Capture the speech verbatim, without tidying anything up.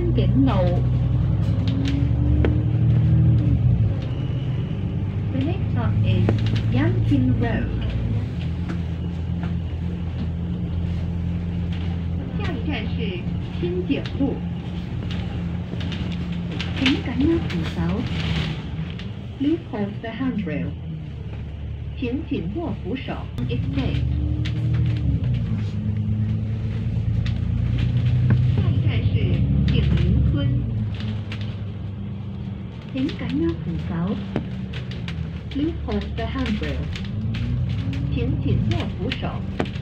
灣景路。The next stop is Yanqing Road。下一站是清景路。請緊握扶手。Please hold the handrail。請緊握扶手。Escape。下一站是景林村。請緊握扶手。Please hold the handrail。請緊握扶手。